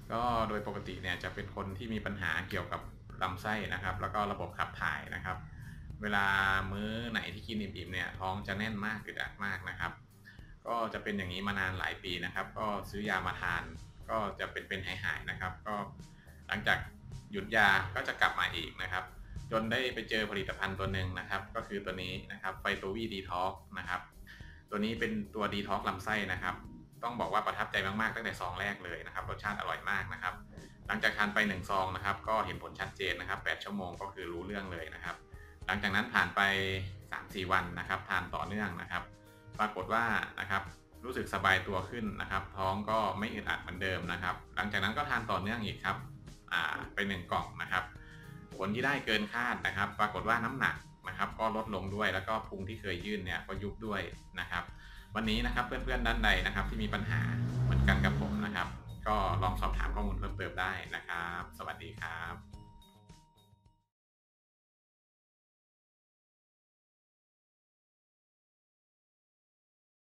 ก็โดยปกติเนี่ยจะเป็นคนที่มีปัญหาเกี่ยวกับลำไส้นะครับแล้วก็ระบบขับถ่ายนะครับเวลามื้อไหนที่กินอิ่มๆเนี่ยท้องจะแน่นมากอึดอัดมากนะครับก็จะเป็นอย่างนี้มานานหลายปีนะครับก็ซื้อยามาทานก็จะเป็นหายๆนะครับก็หลังจากหยุดยาก็จะกลับมาอีกนะครับจนได้ไปเจอผลิตภัณฑ์ตัวหนึ่งนะครับก็คือตัวนี้นะครับไฟโตวีดีท็อกนะครับตัวนี้เป็นตัวดีท็อกลำไส้นะครับ ต้องบอกว่าประทับใจมากๆตั้งแต่ซองแรกเลยนะครับรสชาติอร่อยมากนะครับหลังจากทานไป1ซองนะครับก็เห็นผลชัดเจนนะครับ8ชั่วโมงก็คือรู้เรื่องเลยนะครับหลังจากนั้นผ่านไป 3-4 วันนะครับทานต่อเนื่องนะครับปรากฏว่านะครับรู้สึกสบายตัวขึ้นนะครับท้องก็ไม่อึดอัดเหมือนเดิมนะครับหลังจากนั้นก็ทานต่อเนื่องอีกครับไป1กล่องนะครับผลที่ได้เกินคาดนะครับปรากฏว่าน้ำหนักนะครับก็ลดลงด้วยแล้วก็พุงที่เคยยื่นเนี่ยก็ยุบด้วยนะครับ วันนี้นะครับเพื่อนๆด้านใดนะครับที่มีปัญหาเหมือนกันกับผมนะครับก็ลองสอบถามข้อมูลเพิ่มเติมได้นะครับสวัสดีครับ